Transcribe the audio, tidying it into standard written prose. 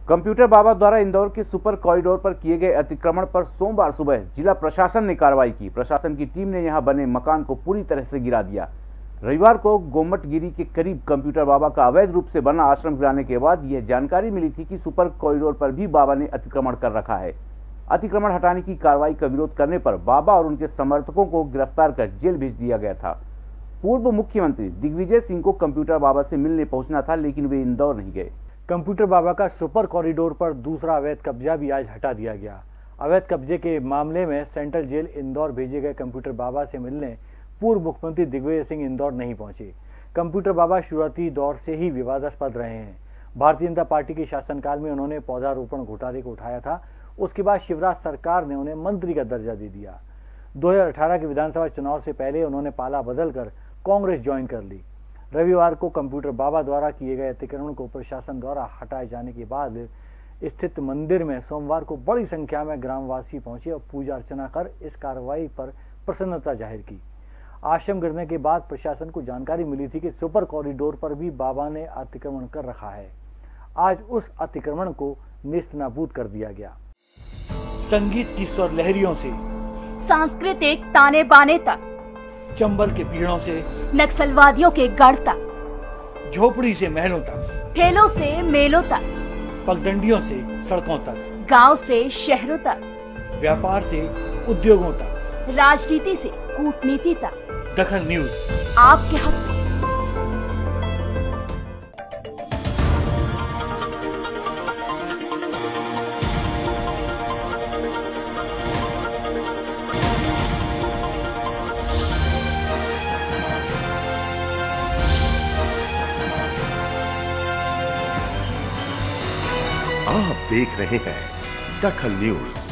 Computer बाबा द्वारा इंदौर के super corridor पर किए गए अतिक्रमण पर सोमवार सुबह जिला प्रशासन ने कार्रवाई की। प्रशासन की टीम ने यहां बने मकान को पूरी तरह से गिरा दिया। रविवार को गोमटगिरी के करीब कंप्यूटर बाबा का अवैध रूप से बना आश्रम गिराने के बाद यह जानकारी मिली थी कि सुपर कॉरिडोर पर भी बाबा ने अतिक्रमण कर रखा है। अतिक्रमण हटाने की कार्रवाई का विरोध करने पर बाबा और उनके समर्थकों को गिरफ्तार कर जेल भेज दिया गया था। पूर्व मुख्यमंत्री दिग्विजय सिंह को कंप्यूटर बाबा से मिलने पहुंचना था, लेकिन वे इंदौर नहीं गए। कंप्यूटर बाबा का सुपर कॉरिडोर पर दूसरा अवैध कब्जा भी आज हटा दिया गया। अवैध कब्जे के मामले में सेंट्रल जेल इंदौर भेजे गए कंप्यूटर बाबा से मिलने पूर्व मुख्यमंत्री दिग्विजय सिंह इंदौर नहीं पहुंचे। कंप्यूटर बाबा शुरुआती दौर से ही विवादास्पद रहे हैं। भारतीय जनता पार्टी के शासनकाल में उन्होंने पौधारोपण घोटाले को उठाया था। उसके बाद शिवराज सरकार ने उन्हें मंत्री का दर्जा दे दिया। 2018 के विधानसभा चुनाव से पहले उन्होंने पाला बदलकर कांग्रेस ज्वाइन कर ली। रविवार को कंप्यूटर बाबा द्वारा किए गए अतिक्रमण को प्रशासन द्वारा हटाए जाने के बाद स्थित मंदिर में सोमवार को बड़ी संख्या में ग्रामवासी पहुंचे और पूजा अर्चना कर इस कार्रवाई पर प्रसन्नता जाहिर की। आश्रम गिरने के बाद प्रशासन को जानकारी मिली थी कि सुपर कॉरिडोर पर भी बाबा ने अतिक्रमण कर रखा है। आज उस अतिक्रमण को नेस्तनाबूद कर दिया गया। संगीत की स्वर लहरियों से सांस्कृतिक ताने बाने तक, चंबल के पीड़ों से नक्सलवादियों के गढ़ तक, झोपड़ी से महलों तक, ठेलों से मेलों तक, पगडंडियों से सड़कों तक, गांव से शहरों तक, व्यापार से उद्योगों तक, राजनीति से कूटनीति तक, दखल न्यूज आपके हक में। आप देख रहे हैं दखल न्यूज।